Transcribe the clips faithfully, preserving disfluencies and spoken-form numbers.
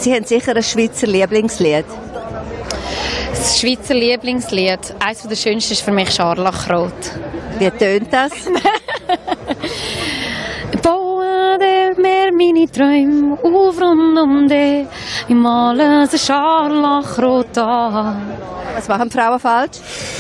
Sie haben sicher ein Schweizer Lieblingslied. Das Schweizer Lieblingslied, eines der schönsten ist für mich Scharlachrot. Wie tönt das? Bauen mir meine Träume auf rund um dich, ich male ein Scharlachrot an. Was machen Frauen falsch?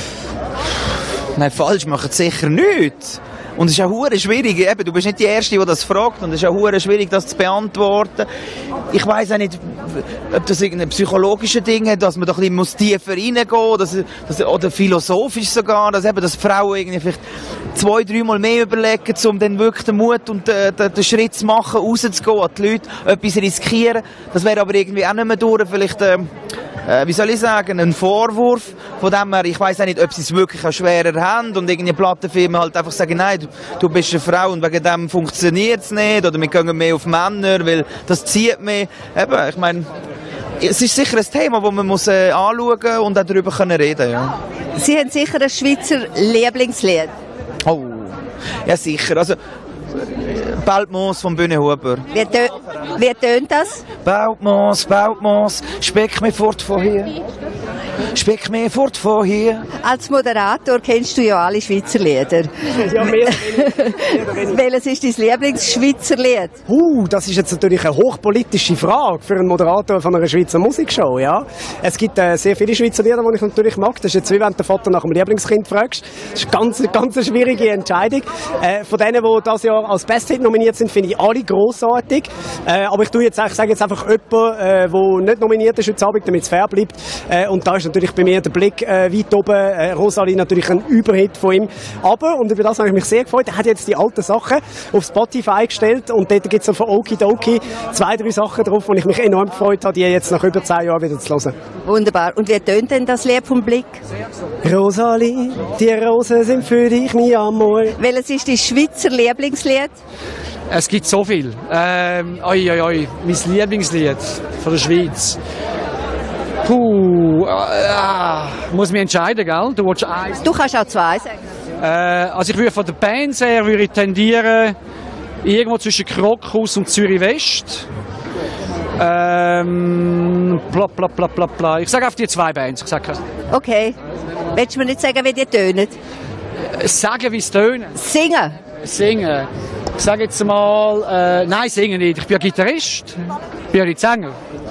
Nein, falsch machen sie sicher nichts. Und es ist auch hure schwierig, eben, du bist nicht die Erste, die das fragt, und es ist auch hure schwierig, das zu beantworten. Ich weiss auch nicht, ob das irgendein psychologische Ding hat, dass man doch ein bisschen tiefer reingehen muss, dass, dass, oder philosophisch sogar, dass, eben, dass Frauen irgendwie vielleicht zwei, dreimal mehr überlegen, um dann wirklich den Mut und den, den, den Schritt zu machen, rauszugehen, an die Leute etwas riskieren. Das wäre aber irgendwie auch nicht mehr durch, vielleicht, ähm, äh, wie soll ich sagen, ein Vorwurf. Von dem her, ich weiss auch nicht, ob sie es wirklich auch schwerer haben und irgendeine Plattenfirma halt einfach sagen, nein, du, du bist eine Frau und wegen dem funktioniert es nicht, oder wir gehen mehr auf Männer, weil das zieht mehr. Eben, ich meine, es ist sicher ein Thema, das man muss, äh, anschauen und auch darüber können reden. Ja. Sie haben sicher ein Schweizer Lieblingslied. Oh, ja sicher. Also, Beltmoos von Bühne Huber. Wie, tö wie tönt das? Beltmoos, Beltmoos, speck mich fort von hier. Speck mich fort von hier. Als Moderator kennst du ja alle Schweizer Lieder. Ja, mehr Welches ist dein Lieblings-Schweizer Lied? Uh, das ist jetzt natürlich eine hochpolitische Frage für einen Moderator von einer Schweizer Musikshow. Ja? Es gibt äh, sehr viele Schweizer Lieder, die ich natürlich mag. Das ist jetzt wie wenn du den Vater nach dem Lieblingskind fragst. Das ist eine ganz, ganz eine schwierige Entscheidung. Äh, von denen, die dieses Jahr als Best-Hit nominiert sind, finde ich alle grossartig. Äh, aber ich tue jetzt, ich sage jetzt einfach jemanden, äh, der nicht nominiert ist heute Abend, damit es fair bleibt. Äh, und da ist natürlich bei mir der Blick äh, weit oben. Äh, Rosalie natürlich ein Überhit von ihm. Aber, und über das habe ich mich sehr gefreut, er hat jetzt die alten Sachen auf Spotify gestellt und dort gibt es von Okidoki zwei, drei Sachen drauf, wo ich mich enorm gefreut habe, die jetzt nach über zehn Jahren wieder zu hören. Wunderbar. Und wie tönt denn das Lied vom Blick? Rosalie, die Rosen sind für dich, mein Amor. Welches ist dein Schweizer Lieblingslied? Es gibt so viel. Ähm, oi, oi, oi. Mein Lieblingslied von der Schweiz. Puh, äh, muss mich entscheiden, gell? Du willst eins. Du kannst auch zwei sagen. Äh, also ich würde von der Band her würde ich tendieren irgendwo zwischen Krokus und Zürich West. Ähm, bla, bla, bla, bla, bla. Ich sage auf die zwei Bands. Ich sage okay. Willst du mir nicht sagen, wie die tönen? Sagen, wie es tönen. Singen. Singen. Ich sage jetzt mal, äh, nein, singen nicht. Ich bin ja Gitarrist. Ich bin ja nicht Sänger.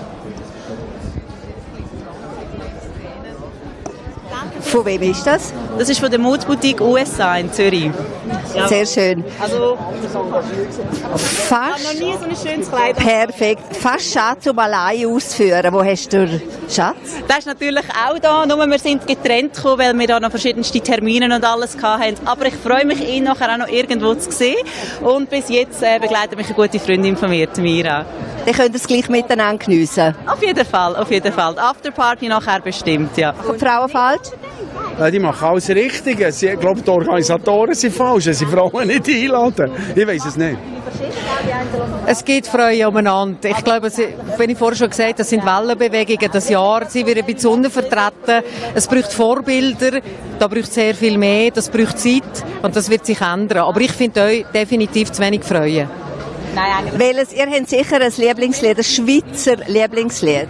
Von wem ist das? Das ist von der Modeboutique U S A in Zürich. Ja. Sehr schön. Also, fast. ich habe noch nie so ein schönes Kleid. Perfekt. Fast Schatz um allein ausführen. Wo hast du Schatz? Der ist natürlich auch da, nur wir sind getrennt gekommen, weil wir da noch verschiedenste Termine und alles hatten. Aber ich freue mich, ihn nachher auch noch irgendwo zu sehen. Und bis jetzt äh, begleitet mich eine gute Freundin von mir, Mira. Dann könnt ihr es gleich miteinander geniessen. Auf jeden Fall, auf jeden Fall. Afterparty nachher bestimmt, ja. Und Frauen falsch? Ja, die machen alles richtig. Ich glaube, die Organisatoren sind falsch. Sie Frauen nicht einladen. Ich weiß es nicht. Es gibt Frauen umeinander. Ich glaube, wenn ich vorher schon gesagt habe, das sind Wellenbewegungen das Jahr. Sie werden ein bisschen untervertreten. Es braucht Vorbilder. Da braucht es sehr viel mehr. Das braucht Zeit. Und das wird sich ändern. Aber ich finde euch definitiv zu wenig Frauen. Nein, welches, ihr habt sicher ein Lieblingslied, ein Schweizer Lieblingslied.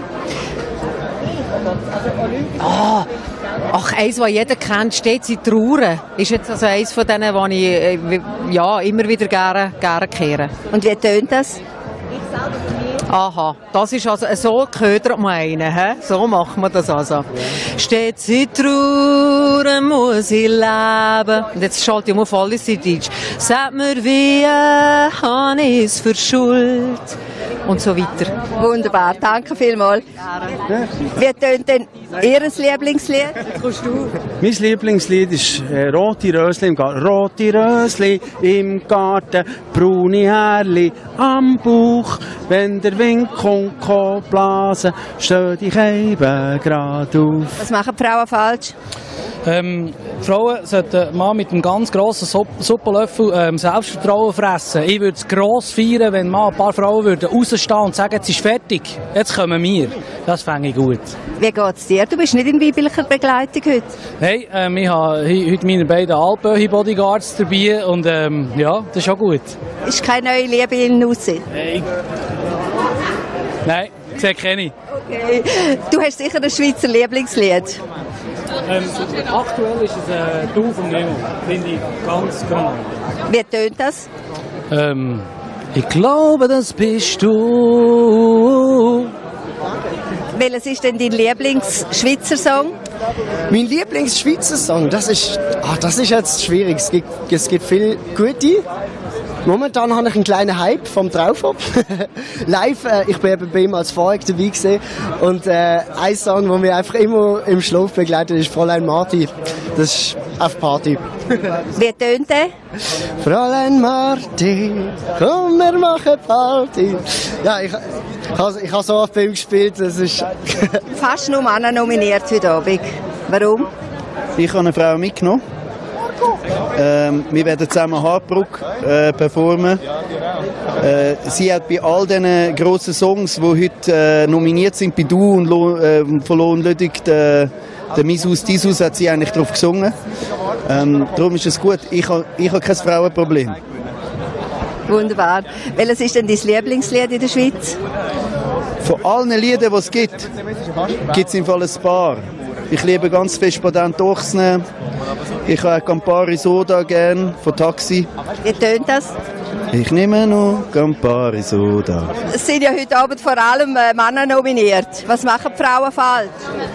Ah, ach, eins, das jeder kennt, «Stets in Trauer», ist jetzt also eins von denen, die ich äh, ja, immer wieder gerne, gerne kehre. Und wie tönt das? Aha, das ist also, so ködert man einen, he? So machen wir das also. «Stets in Trauer muss ich leben». Und jetzt schalte ich mal voll ins Deutsch. «Sag mir, wie habe ich es verschuldet?» Und so weiter. Wunderbar, danke vielmals. Wie tönt denn Ihr Lieblingslied? Mein Lieblingslied ist äh, «Rote Rösli im Garten». «Rote Rösli im Garten, braune Härli am Bauch. Wenn der Wind kommt, kommt blasen, steh dich eben grad auf.» Was machen die Frauen falsch? Ähm, Frauen sollten mal mit einem ganz grossen Supp Suppenlöffel ähm, Selbstvertrauen fressen. Ich würde es gross feiern, wenn mal ein paar Frauen würden rausstehen und sagen, jetzt ist fertig, jetzt kommen wir. Das fände ich gut. Wie geht es dir? Du bist nicht in weiblicher Begleitung heute? Hey, ähm, ich habe heute meine beiden Alpöhi-Bodyguards dabei und ähm, ja, das ist auch gut. Ist keine neue Liebe in Aussicht? Hey. Nein, sehr kenne ich. Okay. Du hast sicher ein Schweizer Lieblingslied. Ähm, aktuell ist es äh, «Du» vom Nemo. Finde ich ganz genau. Wie tönt das? Ähm, ich glaube, das bist du. Welches ist denn dein Lieblings-Schweizer Song? Mein Lieblings-Schweizer Song, das ist, ach, das ist jetzt schwierig. Es gibt, es gibt viele gute. Momentan habe ich einen kleinen Hype vom Traufop. Live, äh, ich bin eben bei ihm als Vorhang dabei gewesen. Und äh, ein Song, der mich einfach immer im Schlaf begleitet, ist Fräulein Marti. Das ist auf Party. Wie tönt der? Fräulein Marti, komm, wir machen Party. Ja, ich, ich habe ich hab so oft bei ihm gespielt, das ist... Fast nur Männer nominiert heute Abend. Warum? Ich habe eine Frau mitgenommen. Ähm, wir werden zusammen Hardbruck äh, performen. Äh, sie hat bei all diesen grossen Songs, die heute äh, nominiert sind, bei «Du» und Lo, äh, von Lohn Ludwig, der, der «Misus Disus», hat sie eigentlich drauf gesungen. Ähm, darum ist es gut. Ich habe ich ha kein Frauenproblem. Wunderbar. Welches ist denn dein Lieblingslied in der Schweiz? Von allen Liedern, die es gibt, gibt es im Fall ein paar. Ich liebe ganz fest Patent Ochsne. Ich habe Campari Soda gern von Taxi. Wie tönt das? Ich nehme noch Campari Soda. Es sind ja heute Abend vor allem äh, Männer nominiert. Was machen die Frauen falsch?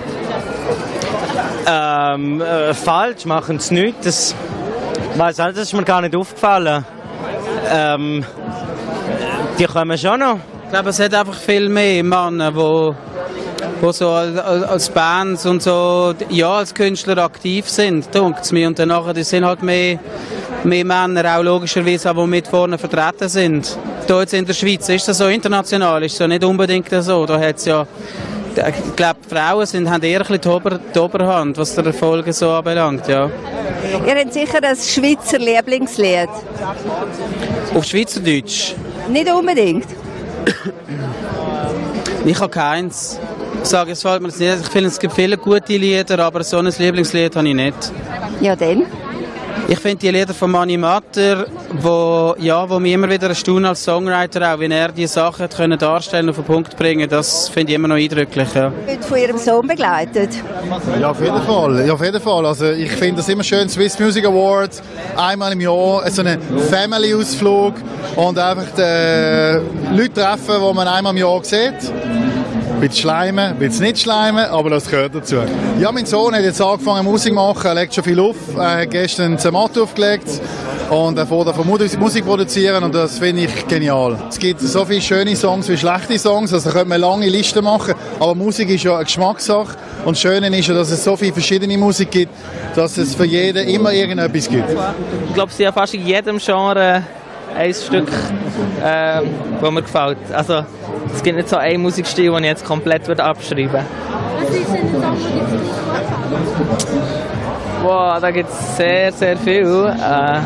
Ähm, äh, falsch machen sie nicht. Das, weiss nicht, das ist mir gar nicht aufgefallen. Ähm, die kommen schon noch. Ich glaube, es hat einfach viel mehr Männer, die wo so als, als Bands und so, ja, als Künstler aktiv sind, dunkt's mir. Und danach sind halt mehr, mehr Männer auch logischerweise, die mit vorne vertreten sind. Hier jetzt in der Schweiz ist das so, international ist das nicht unbedingt so. Da hat's ja, ich glaube, Frauen sind, haben eher ein bisschen die, Ober, die Oberhand, was der Erfolg so anbelangt, ja. Ihr habt sicher ein Schweizer Lieblingslied. Auf Schweizerdeutsch? Nicht unbedingt. Ich habe keins. Ich sage, es fällt mir nicht. Ich finde, es gibt viele gute Lieder, aber so ein Lieblingslied habe ich nicht. Ja, dann? Ich finde die Lieder von Mani Matter, wo, ja, wo mich immer wieder erstaunen als Songwriter, auch wie er die Sachen hat können darstellen und auf den Punkt bringen, das finde ich immer noch eindrücklich. Ja. Wird von Ihrem Sohn begleitet? Ja, auf jeden Fall. Ja, auf jeden Fall. Also, ich finde das immer schön, Swiss Music Awards, einmal im Jahr, so einen Family-Ausflug und einfach die Leute treffen, die man einmal im Jahr sieht. Ein bisschen schleimen, ein bisschen nicht schleimen, aber das gehört dazu. Ja, mein Sohn hat jetzt angefangen Musik zu machen, er legt schon viel auf. Er hat gestern ein Zermatt aufgelegt und er fährt von Musik produzieren und das finde ich genial. Es gibt so viele schöne Songs wie schlechte Songs, also könnte man lange Listen machen, aber Musik ist ja eine Geschmackssache und das Schöne ist ja, dass es so viele verschiedene Musik gibt, dass es für jeden immer irgendetwas gibt. Ich glaube, es ist ja fast in jedem Genre ein Stück, äh, das mir gefällt. Also, es gibt nicht so einen Musikstil, den ich jetzt komplett abschreiben würde. Was ist denn der Song, den du Wow, da gibt es sehr, sehr viel. Äh,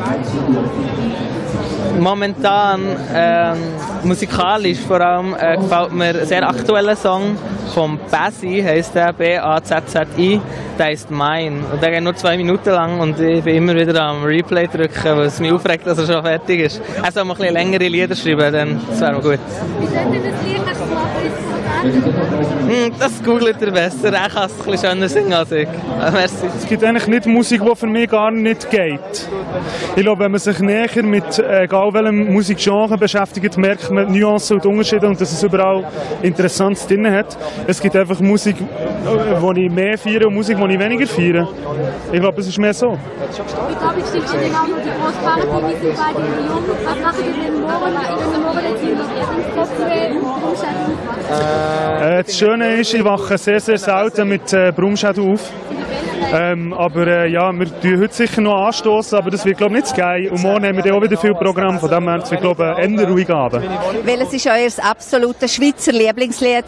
momentan, äh, musikalisch vor allem, äh, gefällt mir ein sehr aktueller Song von Bazzi, heisst der, B A Z Z I, der heisst «Mein». Und der geht nur zwei Minuten lang und ich bin immer wieder am Replay drücken, weil es mich aufregt, dass er schon fertig ist. Er soll mal ein bisschen längere Lieder schreiben, dann das wäre mal gut. Wie soll denn das Lied nach Hm, das googelt er besser, er kann es ein bisschen schöner singen als ich. Merci. Es gibt eigentlich nicht Musik, die für mich gar nicht geht. Ich glaube, wenn man sich näher mit egal welchem Musikgenre beschäftigt, merkt man die Nuancen und die Unterschiede und dass es überall Interessantes drin hat. Es gibt einfach Musik, die ich mehr feiere und Musik, die ich weniger feiere. Ich glaube, es ist mehr so. Heute Abend steht schon genau die Großparty, wir sind beide jung. Was machen wir denn morgen? In den Morgen sind wir Kopfweh und Umschaltung. Äh, das Schöne ist, ich wache sehr, sehr selten mit äh, Brumschädel auf. Ähm, aber äh, ja, wir tun heute sicher noch anstoßen, aber das wird, glaube ich, nicht geil. Und morgen haben wir dann auch wieder viel Programm, von dem her wird, glaube ich, eher ruhig Abend. Welches ist euer absolutes Schweizer Lieblingslied?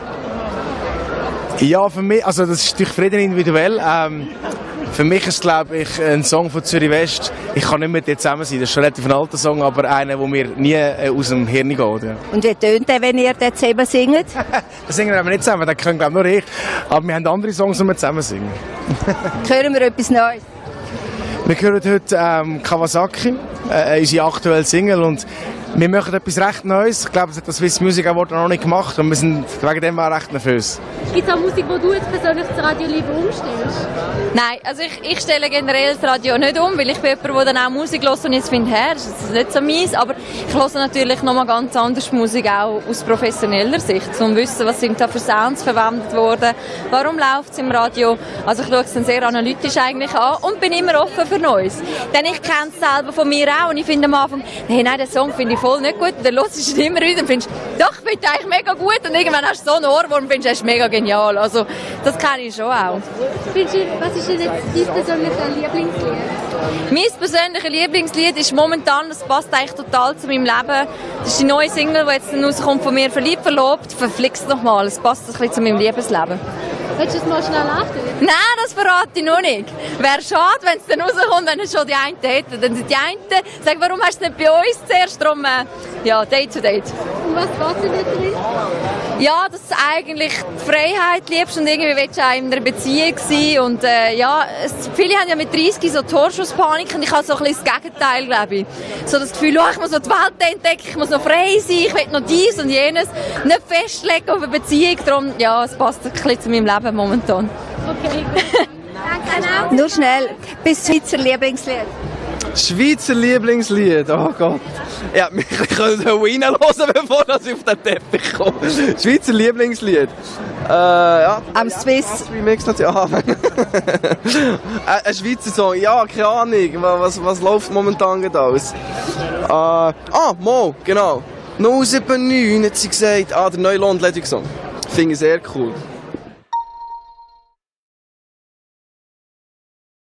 Ja, für mich, also das ist durch Frieden individuell. Ähm, für mich ist, glaube ich, ein Song von Zürich West. Ich kann nicht mit dir zusammen sein. Das ist schon relativ ein alter Song, aber einer, der mir nie äh, aus dem Hirn geht. Ja. Und wie tönt der, wenn ihr den zusammen singt? Das singen wir nicht zusammen, das können glaube nur ich. Aber wir haben andere Songs, die wir zusammen singen. Hören wir etwas Neues? Wir hören heute ähm, Kawasaki, äh, unsere aktuelle Single. Und Wir machen etwas recht Neues. Ich glaube, es hat das Swiss Music Award noch nicht gemacht und wir sind wegen dem auch recht nervös. Gibt es auch Musik, die du jetzt persönlich das Radio lieber umstellst? Nein, also ich, ich stelle generell das Radio nicht um, weil ich bin jemand, der dann auch Musik hört und jetzt finde, hä, das ist nicht so mies, aber ich höre natürlich nochmal ganz anders Musik, auch aus professioneller Sicht, um zu wissen, was sind da für Sounds verwendet worden, warum läuft es im Radio. Also ich schaue es dann sehr analytisch eigentlich an und bin immer offen für Neues. Denn ich kenne es selber von mir auch und ich finde am Anfang, hey, nein, den Song finde ich voll nicht gut, und dann hörst du ihn immer wieder und findest, doch, ich finde eigentlich mega gut und irgendwann hast du so einen Ohrwurm und findest, es ist mega genial. Also das kenne ich schon auch. Was ist denn jetzt dein persönliches Lieblingslied? Mein persönliches Lieblingslied ist momentan, das passt eigentlich total zu meinem Leben, das ist die neue Single, die jetzt rauskommt von mir, «Verliebt, verlobt», verflixt nochmal, es passt ein bisschen zu meinem Lebensleben. Willst du es mal schnell antun? Nein, das verrate ich noch nicht. Wäre schade, wenn es dann rauskommt, wenn es schon die einen hätten. Dann sind die einen sagen, warum hast du es nicht bei uns zuerst? Darum, äh, ja, Date to Date. Und was geht es denn drin? Ja, dass du eigentlich die Freiheit liebst und irgendwie willst du auch in einer Beziehung sein. Und äh, ja, es, viele haben ja mit dreißig so Torschusspanik und ich habe so ein bisschen das Gegenteil, glaube ich. So das Gefühl, oh, ich muss noch die Welt entdecken, ich muss noch frei sein, ich will noch dies und jenes. Nicht festlegen auf eine Beziehung, darum, ja, es passt ein bisschen zu meinem Leben momentan. Okay, danke. Nur schnell, bis Schweizer Lieblingslied. Schweizer Lieblingslied, oh Gott. Ja, wir können da reinhören, bevor ich auf den Teppich komme. Schweizer Lieblingslied. Äh, ja. Am Swiss. Remix natürlich. Ah. Ein Schweizer Song, ja, keine Ahnung. Was, was läuft momentan gerade aus? Äh, ah, Mo, genau. null sieben neun hat sie gesagt. Ah, der neue London-Song. Finde ich sehr cool.